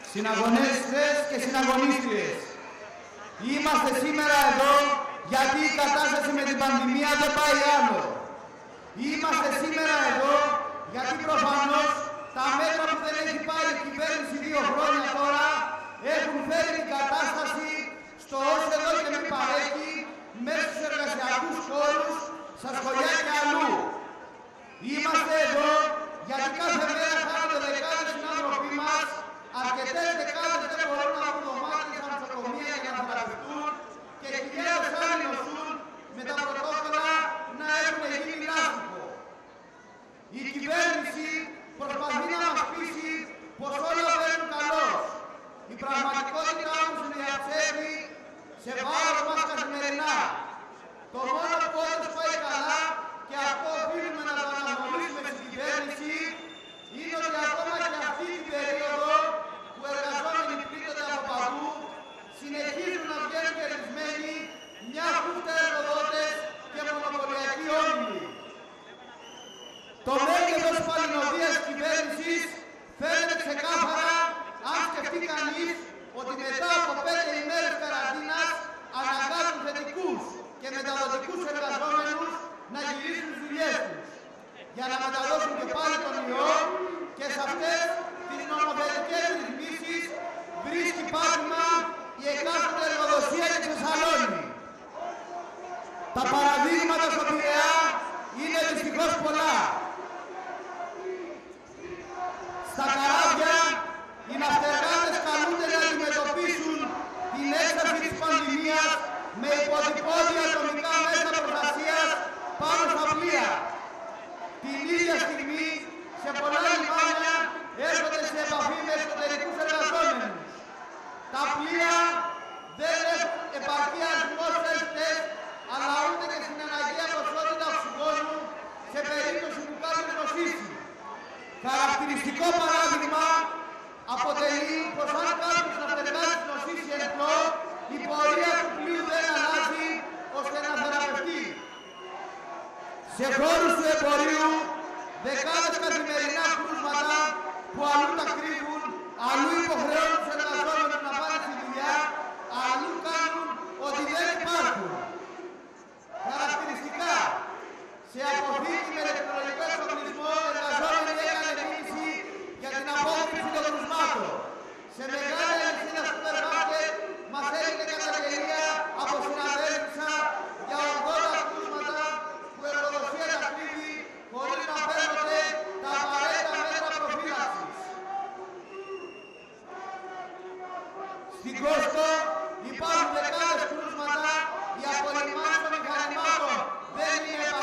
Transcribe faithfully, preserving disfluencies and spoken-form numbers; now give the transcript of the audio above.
Συναγωνίστες και συναγωνίστριες, είμαστε σήμερα εδώ γιατί η κατάσταση με την πανδημία δεν πάει άλλο. Είμαστε σήμερα εδώ γιατί προφανώς τα μέτρα που δεν έχει πάρει η κυβέρνηση δύο χρόνια τώρα έχουν φέρει την κατάσταση στο ως εδώ και με παρέχει μέσα στους εργασιακούς χώρους, στα σχολεία και αλλού. Είμαστε εδώ γιατί κάθε μέρα χάνονται δεκάδες συνάνθρωποι μας, αρκετές δεκάδες δεν μπορούν να βρουν δωμάτια στα νοσοκομεία για να θεραπευτούν και χιλιάδες άλλοι νοσούν με τα πρωτόκολλα να έχουν γίνει λάστιχο. Η κυβέρνηση προσπαθεί να μας πείσει πως όλα βαίνουν καλώς. Η πραγματικότητα όμως διαψεύδει σε βάρος μας καθημερινά. Το μόνο που όντως πάει καλά, και αυτό οφείλουμε να το αναγνωρίσουμε στην κυβέρνηση, είναι ότι ακόμα και αυτή την περίοδο που εργαζόμενοι πλήττονται από παντού, συνεχίζουν να βγαίνουν κερδισμένοι μια χούφτα εργοδότες και μονοπωλιακοί όμιλοι. Το μέγεθος της παλινοδίας της κυβέρνησης φαίνεται ξεκάθαρα αν σκεφτεί κανείς ότι μετά από πέντε ημέρες καραντίνας αναγκάζουν θετικούς και μεταδοτικούς εργαζόμενους να γυρίσουν στις δουλειές τους για να μεταδώσουν και πάλι τον ιό και σε αυτές τις νομοθετικές ρυθμίσεις βρίσκει πάτημα η εκάστοτε εργοδοσία και Θεσσαλόνη. Τα παραδείγματα στο Πειραιά είναι δυστυχώς πολλά. Στα καράβια οι ναυτεργάτες καλούνται να αντιμετωπίσουν την έκταση της πανδημίας με υποτυπώδη ατομικά μέσα προστασίας πάνω στα πλοία. Την ίδια στιγμή σε πολλά λιμάνια έρχονται σε επαφή με εσωτερικούς εργαζόμενους. Τα πλοία δεν έχουν επαρκή αριθμό self-test, αλλά ούτε και στην αναγκαία ποσότητα οξυγόνου σε περίπτωση που κάποιος νοσήσει. Χαρακτηριστικό παράδειγμα αποτελεί πως αν κάποιος ναυτεργάτης νοσήσει εντό, η πορεία του πλοίου δεν αλλάζει ώστε να θεραπευτεί. Σε χώρους του εμπορίου, δεκάδες καθημερινά κρούσματα που αλλού τα κρύβουν, αλλού υποχρεώνουν τους εργαζόμενους να πάνε στη δουλειά, αλλού κάνουν ότι δεν υπάρχουν. Χαρακτηριστικά, σε αποθήκη με ηλεκτρολογικό εξοπλισμό, εργαζόμενοι έκανε μήνυση για την απόκριση των κρουσμάτων. Σε μεγάλη αλυσίδα σούπερ μάρκετ μας έγινε καταγγελία από συναδέλφισσα για ογδόντα κρούσματα που η εργοδοσία τα κρύβει χωρίς να παίρνονται τα απαραίτητα μέτρα προφύλαξης. Στην Κόστο υπάρχουν δεκάδες κρούσματα, οι απολυμάνσεις των μηχανημάτων δεν είναι